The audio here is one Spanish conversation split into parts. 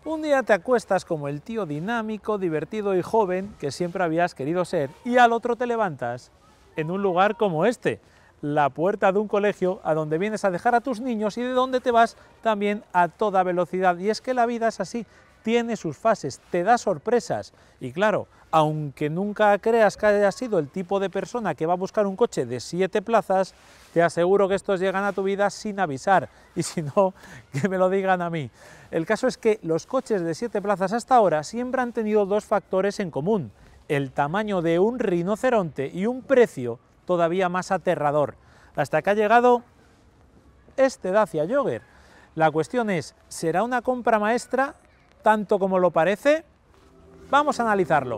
Un día te acuestas como el tío dinámico, divertido y joven que siempre habías querido ser, y al otro te levantas en un lugar como este, la puerta de un colegio a donde vienes a dejar a tus niños y de donde te vas también a toda velocidad. Y es que la vida es así, tiene sus fases, te da sorpresas. Y claro, aunque nunca creas que hayas sido el tipo de persona que va a buscar un coche de 7 plazas, te aseguro que estos llegan a tu vida sin avisar, y si no, que me lo digan a mí. El caso es que los coches de 7 plazas hasta ahora siempre han tenido dos factores en común: el tamaño de un rinoceronte y un precio todavía más aterrador, hasta que ha llegado este Dacia Jogger. La cuestión es, ¿será una compra maestra tanto como lo parece? Vamos a analizarlo.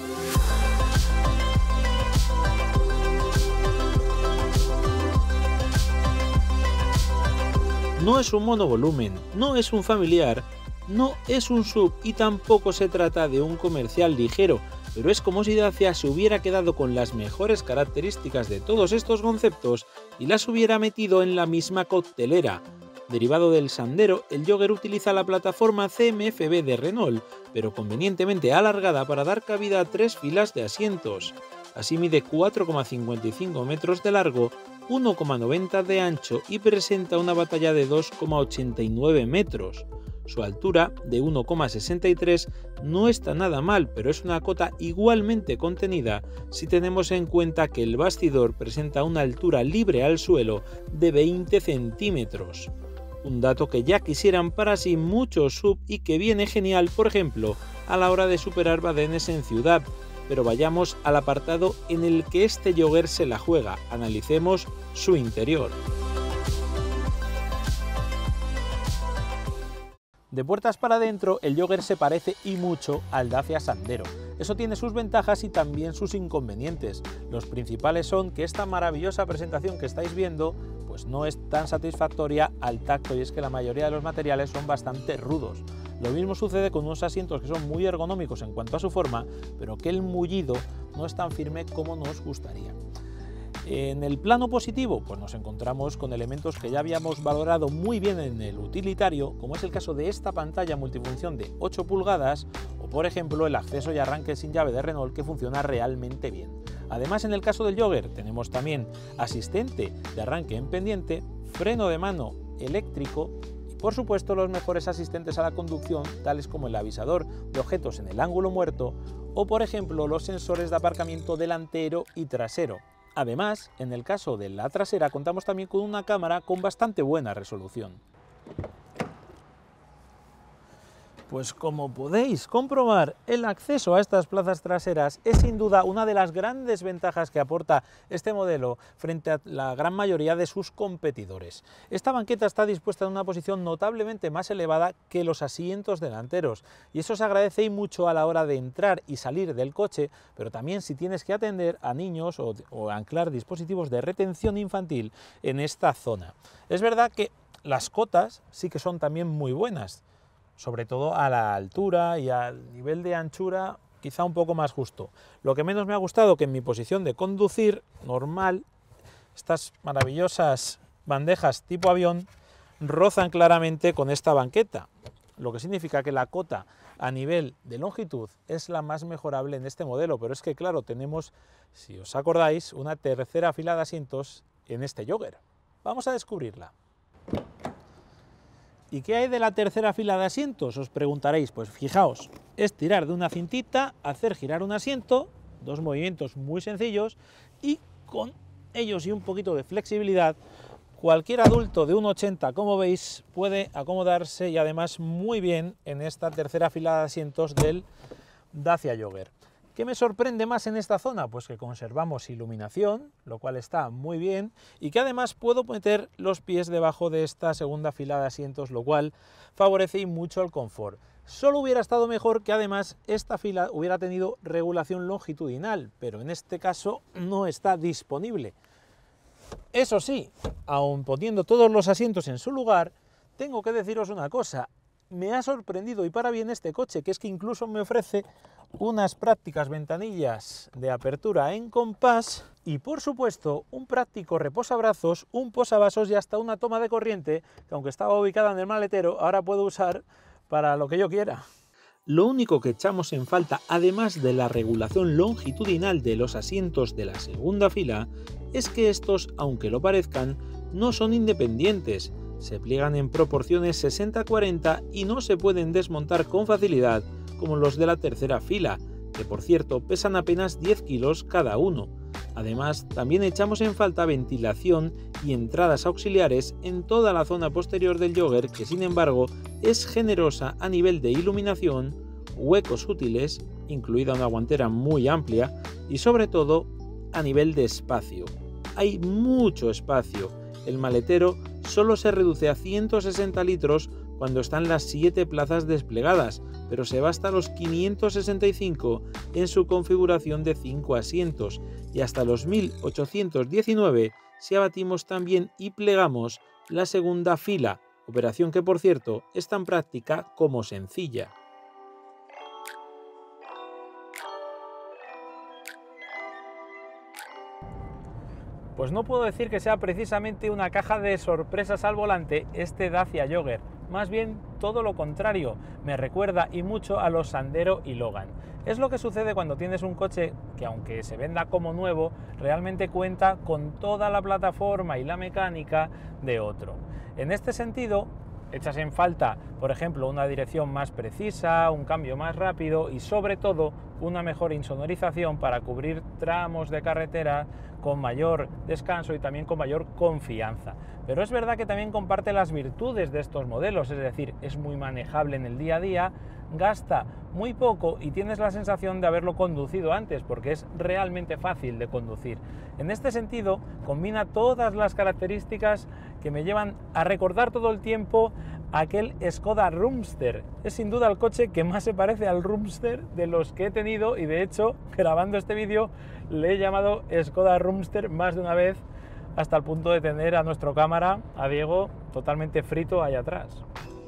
No es un monovolumen, no es un familiar, no es un SUV y tampoco se trata de un comercial ligero, pero es como si Dacia se hubiera quedado con las mejores características de todos estos conceptos y las hubiera metido en la misma coctelera. Derivado del Sandero, el Jogger utiliza la plataforma CMF-B de Renault, pero convenientemente alargada para dar cabida a 3 filas de asientos. Así mide 4,55 metros de largo, 1,90 de ancho y presenta una batalla de 2,89 metros. Su altura, de 1,63, no está nada mal, pero es una cota igualmente contenida si tenemos en cuenta que el bastidor presenta una altura libre al suelo de 20 centímetros. Un dato que ya quisieran para sí muchos SUV y que viene genial, por ejemplo, a la hora de superar badenes en ciudad. Pero vayamos al apartado en el que este Jogger se la juega, analicemos su interior. De puertas para adentro, el Jogger se parece y mucho al Dacia Sandero. Eso tiene sus ventajas y también sus inconvenientes. Los principales son que esta maravillosa presentación que estáis viendo pues no es tan satisfactoria al tacto, y es que la mayoría de los materiales son bastante rudos. Lo mismo sucede con unos asientos que son muy ergonómicos en cuanto a su forma, pero que el mullido no es tan firme como nos gustaría. En el plano positivo, pues nos encontramos con elementos que ya habíamos valorado muy bien en el utilitario, como es el caso de esta pantalla multifunción de 8 pulgadas o, por ejemplo, el acceso y arranque sin llave de Renault, que funciona realmente bien. Además, en el caso del Jogger tenemos también asistente de arranque en pendiente, freno de mano eléctrico y, por supuesto, los mejores asistentes a la conducción, tales como el avisador de objetos en el ángulo muerto o, por ejemplo, los sensores de aparcamiento delantero y trasero. Además, en el caso de la trasera contamos también con una cámara con bastante buena resolución. Pues como podéis comprobar, el acceso a estas plazas traseras es sin duda una de las grandes ventajas que aporta este modelo frente a la gran mayoría de sus competidores. Esta banqueta está dispuesta en una posición notablemente más elevada que los asientos delanteros, y eso se agradece y mucho a la hora de entrar y salir del coche, pero también si tienes que atender a niños o anclar dispositivos de retención infantil en esta zona. Es verdad que las cotas sí que son también muy buenas, sobre todo a la altura y al nivel de anchura quizá un poco más justo. Lo que menos me ha gustado, que en mi posición de conducir normal, estas maravillosas bandejas tipo avión rozan claramente con esta banqueta, lo que significa que la cota a nivel de longitud es la más mejorable en este modelo, pero es que claro, tenemos, si os acordáis, una tercera fila de asientos en este Jogger. Vamos a descubrirla. ¿Y qué hay de la tercera fila de asientos? Os preguntaréis. Pues fijaos, es tirar de una cintita, hacer girar un asiento, dos movimientos muy sencillos, y con ellos y un poquito de flexibilidad, cualquier adulto de 1,80, como veis, puede acomodarse y además muy bien en esta tercera fila de asientos del Dacia Jogger. ¿Qué me sorprende más en esta zona? Pues que conservamos iluminación, lo cual está muy bien, y que además puedo meter los pies debajo de esta segunda fila de asientos, lo cual favorece y mucho el confort. Solo hubiera estado mejor que además esta fila hubiera tenido regulación longitudinal, pero en este caso no está disponible. Eso sí, aun poniendo todos los asientos en su lugar, tengo que deciros una cosa: me ha sorprendido y para bien este coche, que es que incluso me ofrece unas prácticas ventanillas de apertura en compás y, por supuesto, un práctico reposabrazos, un posavasos y hasta una toma de corriente, que aunque estaba ubicada en el maletero, ahora puedo usar para lo que yo quiera. Lo único que echamos en falta, además de la regulación longitudinal de los asientos de la segunda fila, es que estos, aunque lo parezcan, no son independientes, se pliegan en proporciones 60-40 y no se pueden desmontar con facilidad como los de la tercera fila, que por cierto pesan apenas 10 kilos cada uno. Además, también echamos en falta ventilación y entradas auxiliares en toda la zona posterior del jogger, que sin embargo es generosa a nivel de iluminación, huecos útiles, incluida una guantera muy amplia, y sobre todo a nivel de espacio. Hay mucho espacio. El maletero solo se reduce a 160 litros cuando están las 7 plazas desplegadas, pero se va hasta los 565 en su configuración de 5 asientos y hasta los 1819 si abatimos también y plegamos la segunda fila, operación que por cierto es tan práctica como sencilla. Pues no puedo decir que sea precisamente una caja de sorpresas al volante este Dacia Jogger, más bien todo lo contrario, me recuerda y mucho a los Sandero y Logan. Es lo que sucede cuando tienes un coche que, aunque se venda como nuevo, realmente cuenta con toda la plataforma y la mecánica de otro. En este sentido, echas en falta, por ejemplo, una dirección más precisa, un cambio más rápido y sobre todo una mejor insonorización para cubrir tramos de carretera con mayor descanso y también con mayor confianza. Pero es verdad que también comparte las virtudes de estos modelos, es decir, es muy manejable en el día a día, gasta muy poco y tienes la sensación de haberlo conducido antes porque es realmente fácil de conducir. En este sentido, combina todas las características que me llevan a recordar todo el tiempo aquel Skoda Roomster. Es sin duda el coche que más se parece al Roomster de los que he tenido y de hecho, grabando este vídeo, le he llamado Skoda Roomster más de una vez hasta el punto de tener a nuestro cámara, a Diego, totalmente frito ahí atrás.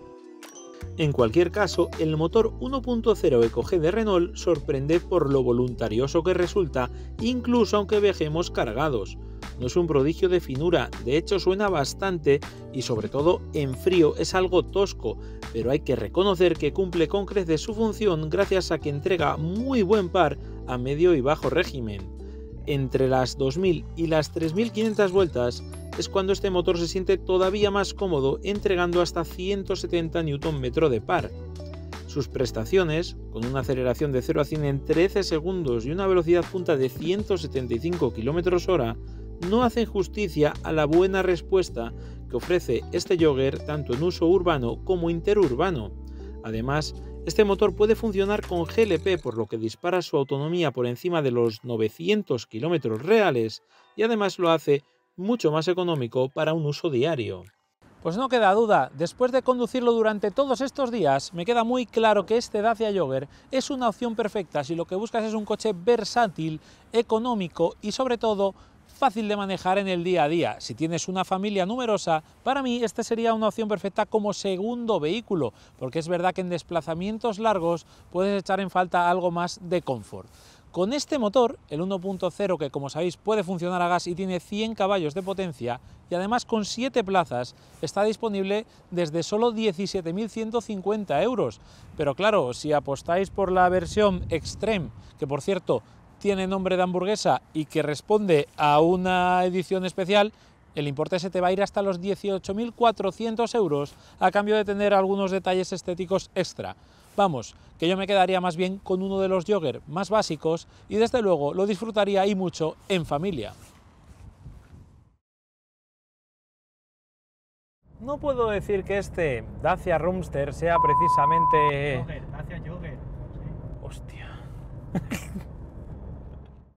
En cualquier caso, el motor 1.0 EcoG de Renault sorprende por lo voluntarioso que resulta, incluso aunque viajemos cargados. No es un prodigio de finura, de hecho suena bastante y sobre todo en frío es algo tosco, pero hay que reconocer que cumple con creces su función gracias a que entrega muy buen par a medio y bajo régimen. Entre las 2000 y las 3500 vueltas es cuando este motor se siente todavía más cómodo, entregando hasta 170 Nm de par. Sus prestaciones, con una aceleración de 0 a 100 en 13 segundos y una velocidad punta de 175 km/h, no hacen justicia a la buena respuesta que ofrece este jogger tanto en uso urbano como interurbano. Además, este motor puede funcionar con GLP, por lo que dispara su autonomía por encima de los 900 km reales y además lo hace mucho más económico para un uso diario. Pues no queda duda, después de conducirlo durante todos estos días, me queda muy claro que este Dacia Jogger es una opción perfecta si lo que buscas es un coche versátil, económico y sobre todo fácil de manejar en el día a día. Si tienes una familia numerosa, para mí este sería una opción perfecta como segundo vehículo, porque es verdad que en desplazamientos largos puedes echar en falta algo más de confort. Con este motor, el 1.0, que como sabéis puede funcionar a gas y tiene 100 caballos de potencia, y además con 7 plazas, está disponible desde solo 17.150 euros. Pero claro, si apostáis por la versión Extreme, que por cierto tiene nombre de hamburguesa y que responde a una edición especial, el importe se te va a ir hasta los 18.400 euros a cambio de tener algunos detalles estéticos extra. Vamos, que yo me quedaría más bien con uno de los jogger más básicos y desde luego lo disfrutaría y mucho en familia. No puedo decir que este Dacia Roomster sea precisamente... Dacia Jogger. Hostia.